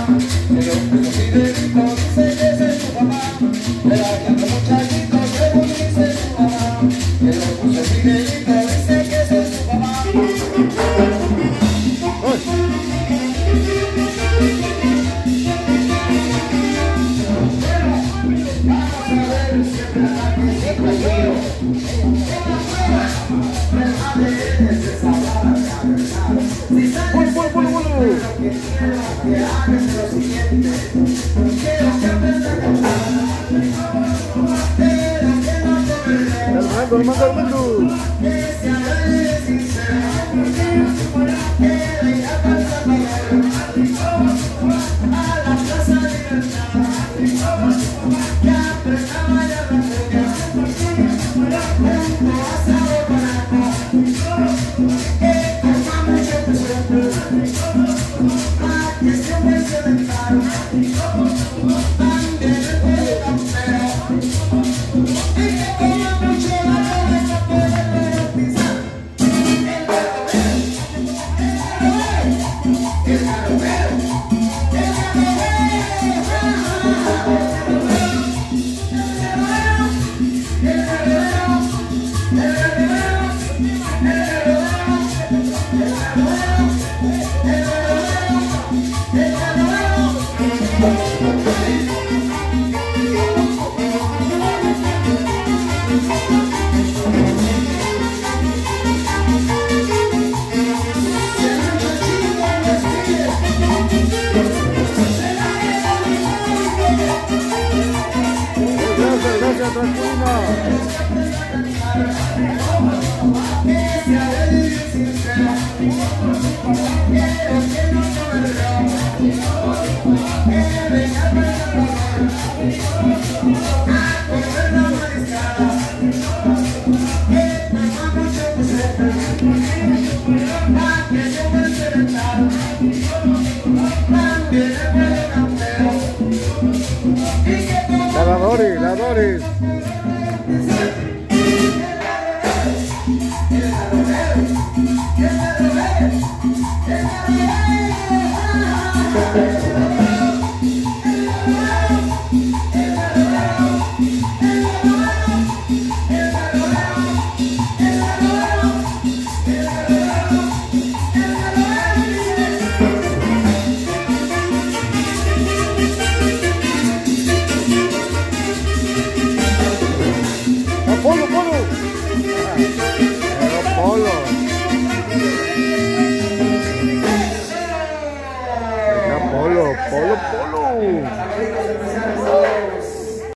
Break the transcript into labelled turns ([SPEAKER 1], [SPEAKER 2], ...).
[SPEAKER 1] que lo puso Fidelito, dice que ese es su papá. Pero que anda muchachito, según dice su mamá, que lo puso Fidelito, dice que ese es su papá.
[SPEAKER 2] La Doris. Polo.